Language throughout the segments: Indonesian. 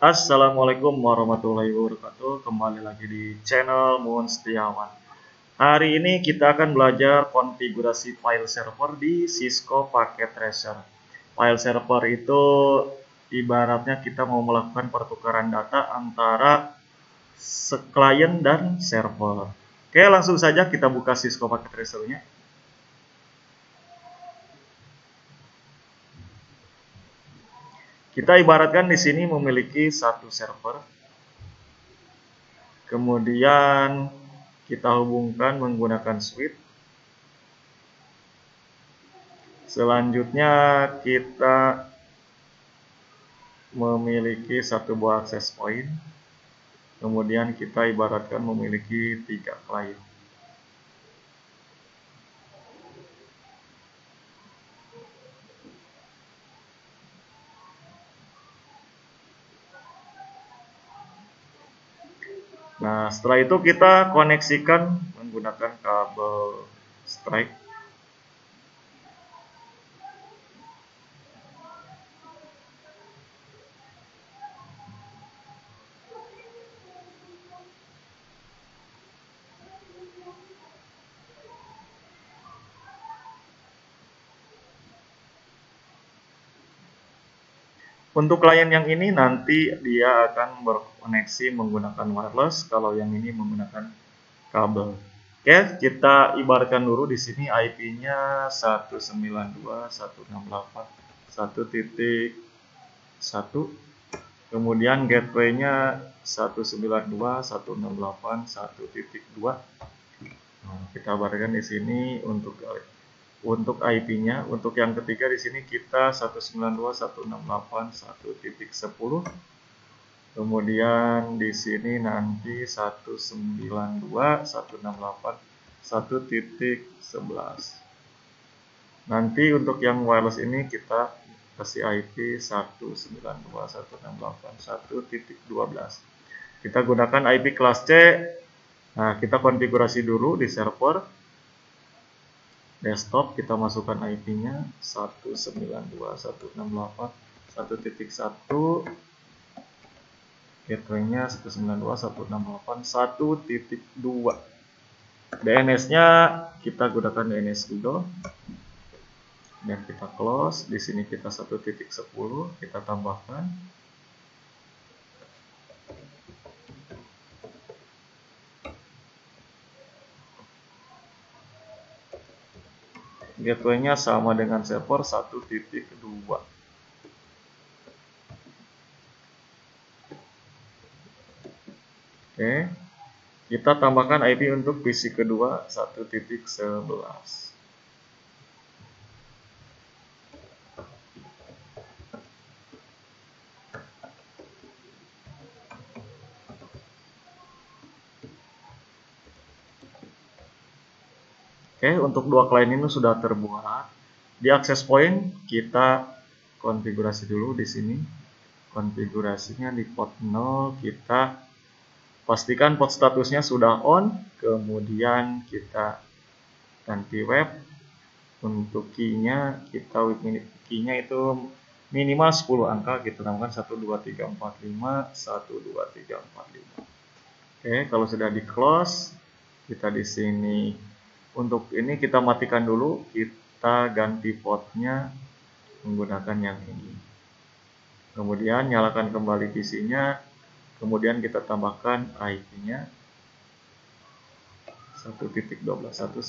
Assalamualaikum warahmatullahi wabarakatuh. Kembali lagi di channel Muun Setiawan. Hari ini kita akan belajar konfigurasi file server di Cisco Packet Tracer. File server itu ibaratnya kita mau melakukan pertukaran data antara klien dan server. Oke, langsung saja kita buka Cisco Packet Tracer-nya. Kita ibaratkan di sini memiliki satu server. Kemudian kita hubungkan menggunakan switch. Selanjutnya kita memiliki satu buah access point. Kemudian kita ibaratkan memiliki 3 klien. Nah, setelah itu kita koneksikan menggunakan kabel strike. Untuk klien yang ini nanti dia akan berkoneksi menggunakan wireless, kalau yang ini menggunakan kabel. Oke, kita ibaratkan dulu di sini IP-nya 192.168.1.1, kemudian gateway-nya 192.168.1.2. Nah, kita ibaratkan di sini untuk IP-nya. Untuk yang ketiga di sini kita 192.168.1.10. Kemudian di sini nanti 192.168.1.11. Nanti untuk yang wireless ini kita kasih IP 192.168.1.12. Kita gunakan IP kelas C. Nah, kita konfigurasi dulu di server. Desktop kita masukkan IP-nya 192.168.1.1, gateway-nya 192.168.1.2. DNS-nya kita gunakan DNS Google. Dan kita close. Di sini kita 1.10, kita tambahkan. Gateway-nya sama dengan server 1.2. Oke, kita tambahkan IP untuk PC kedua 1.11. Oke, untuk dua klien ini sudah terbuat. Di access point kita konfigurasi dulu di sini. Konfigurasinya di port 0 kita pastikan port statusnya sudah on. Kemudian kita ganti web. Untuk key-nya itu minimal 10 angka, kita tambahkan 12345 12345. Oke, kalau sudah di close, kita di sini untuk ini kita matikan dulu, kita ganti portnya menggunakan yang ini. Kemudian nyalakan kembali PC-nya, kemudian kita tambahkan IP-nya 1.12,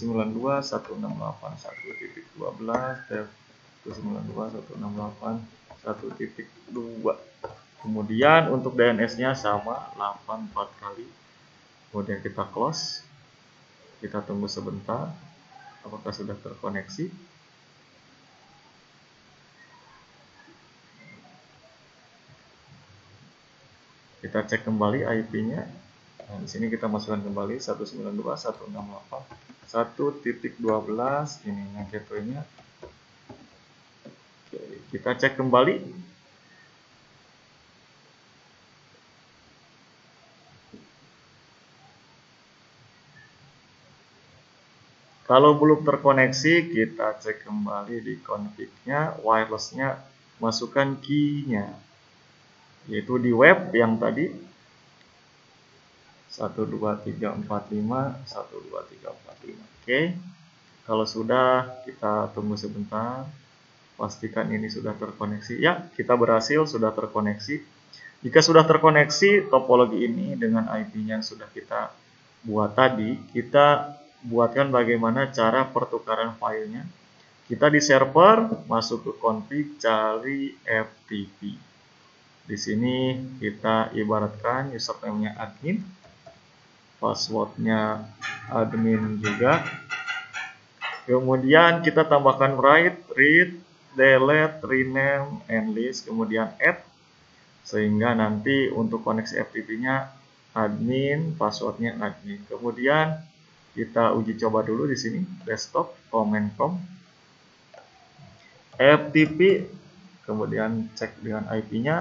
192.168.1.12, kemudian untuk DNS-nya sama 84 kali. Kemudian kita close. Kita tunggu sebentar, apakah sudah terkoneksi. Kita cek kembali IP-nya. Nah, di sini kita masukkan kembali 192.168.1.12. Ini gateway-nya. Kita cek kembali. Kalau belum terkoneksi, kita cek kembali di config-nya, wireless-nya, masukkan key-nya. yaitu di web yang tadi 12345 12345. Oke, kalau sudah kita tunggu sebentar, pastikan ini sudah terkoneksi. Ya, kita berhasil, sudah terkoneksi. Jika sudah terkoneksi topologi ini dengan IP-nya yang sudah kita buat tadi, kita buatkan bagaimana cara pertukaran filenya. Kita di server, masuk ke config, cari FTP. Di sini kita ibaratkan username-nya admin, password-nya admin juga. Kemudian kita tambahkan write, read, delete, rename, and list, kemudian add, sehingga nanti untuk koneksi FTP-nya admin, password-nya admin. Kemudian kita uji coba dulu di sini, desktop, command prompt, FTP, kemudian cek dengan IP-nya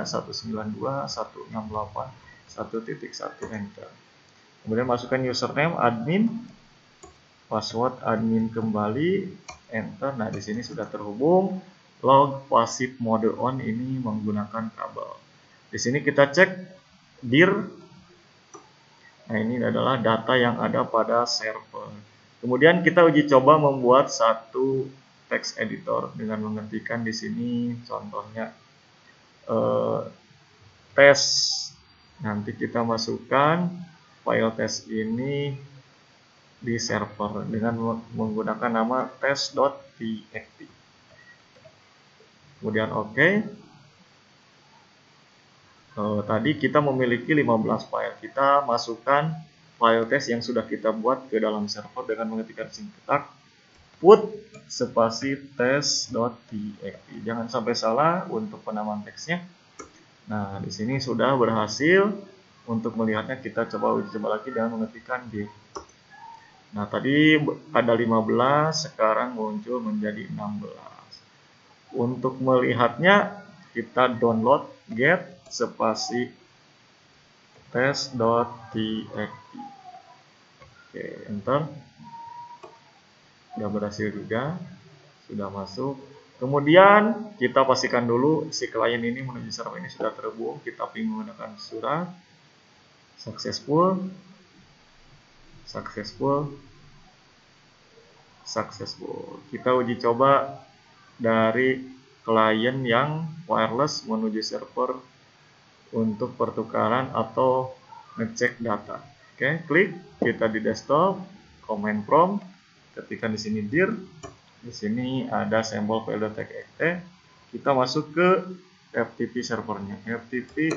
192.168.1.1, enter. Kemudian masukkan username admin, password admin kembali, enter. Nah, di sini sudah terhubung. Log passive mode on ini menggunakan kabel. Di sini kita cek dir. Nah, ini adalah data yang ada pada server. Kemudian kita uji coba membuat satu text editor dengan mengetikkan di sini contohnya tes. Nanti kita masukkan file tes ini di server dengan menggunakan nama test.txt. Kemudian oke. Tadi kita memiliki 15 file. Kita masukkan file test yang sudah kita buat ke dalam server dengan mengetikkan sintak put spasi test.txt. Jangan sampai salah untuk penamaan teksnya. Nah, di sini sudah berhasil. Untuk melihatnya kita coba uji coba lagi dengan mengetikkan div. Nah, tadi ada 15, sekarang muncul menjadi 16. Untuk melihatnya kita download get spasi test.txt. Oke, enter. Sudah berhasil juga, sudah masuk. Kemudian kita pastikan dulu si klien ini menuju server ini sudah terhubung. Kita ping menggunakan surat successful. Kita uji coba dari klien yang wireless menuju server untuk pertukaran atau ngecek data. Oke, klik kita di desktop, command prompt, ketikkan di sini dir. Di sini ada simbol file.txt. Kita masuk ke FTP servernya. FTP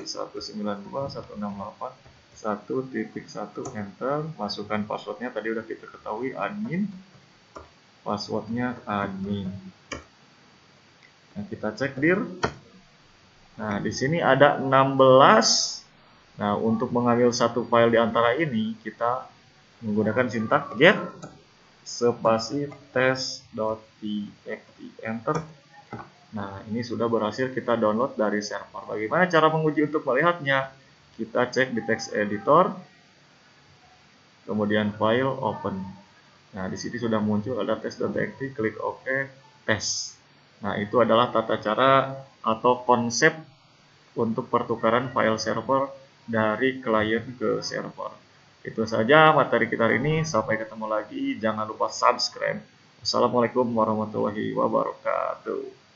192.168.1.1, enter. Masukkan passwordnya tadi udah kita ketahui admin. Passwordnya admin. Nah, kita cek dir. Nah, di sini ada 16. Nah, untuk mengambil satu file di antara ini, kita menggunakan sintak get spasi test.txt, enter. Nah, ini sudah berhasil kita download dari server. Bagaimana cara menguji untuk melihatnya? Kita cek di text editor, kemudian file open. Nah, di sini sudah muncul ada test.txt, klik OK, tes. Nah, itu adalah tata cara atau konsep untuk pertukaran file server dari klien ke server. Itu saja materi kita hari ini. Sampai ketemu lagi. Jangan lupa subscribe. Wassalamualaikum warahmatullahi wabarakatuh.